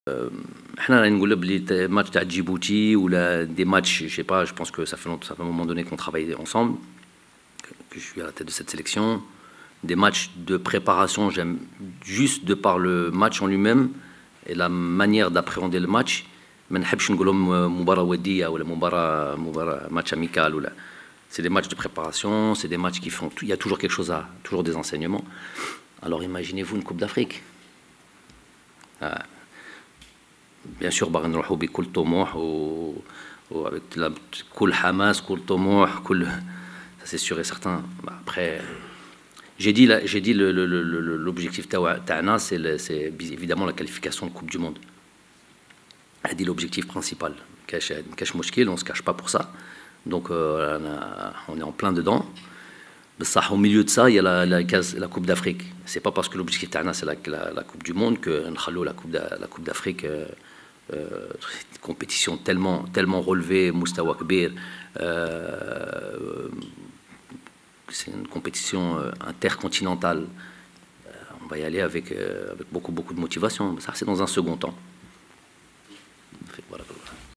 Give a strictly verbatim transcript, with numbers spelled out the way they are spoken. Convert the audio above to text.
احنا نقول بلي ماتش تاع جيبوتي ولا des matchs, je sais pas, je pense que ça fait longtemps, ça fait un moment donné qu'on travaille ensemble, que je suis à la tête de cette sélection. Des matchs de préparation, j'aime juste de par le match en lui-même et la manière d'appréhender le match. ما نحبش نقولهم مباراة ودية ولا مباراة مباراة match amical ولا. C'est des matchs de préparation, c'est des matchs qui font, il y a toujours quelque chose à, toujours des enseignements. Alors imaginez-vous une Coupe d'Afrique. Ah. Bien sûr, باغي نروحوا بكل طموح و avec كل حماس كل طموح كل ça c'est sûr et certain. Après, j'ai dit j'ai dit le l'objectif تاعنا c'est c'est évidemment la qualification de Coupe du Monde. A dit l'objectif principal. كاش كاش مشكل, on se cache pas pour ça. Donc on est en plein dedans. Au milieu de ça, il y a la, la, la Coupe d'Afrique. C'est pas parce que l'objectif تاعنا c'est la, la, la Coupe du Monde que نخلو la Coupe la Coupe d'Afrique euh, euh, compétition tellement tellement relevée, مستوى كبير. Euh, c'est une compétition euh, intercontinentale. Euh, on va y aller avec, euh, avec beaucoup beaucoup de motivation. Ça c'est dans un second temps.